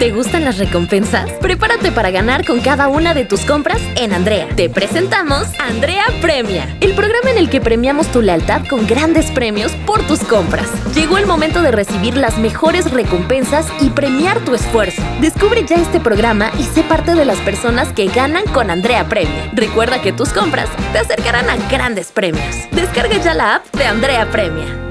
¿Te gustan las recompensas? Prepárate para ganar con cada una de tus compras en Andrea. Te presentamos Andrea Premia, el programa en el que premiamos tu lealtad con grandes premios por tus compras. Llegó el momento de recibir las mejores recompensas y premiar tu esfuerzo. Descubre ya este programa y sé parte de las personas que ganan con Andrea Premia. Recuerda que tus compras te acercarán a grandes premios. Descarga ya la app de Andrea Premia.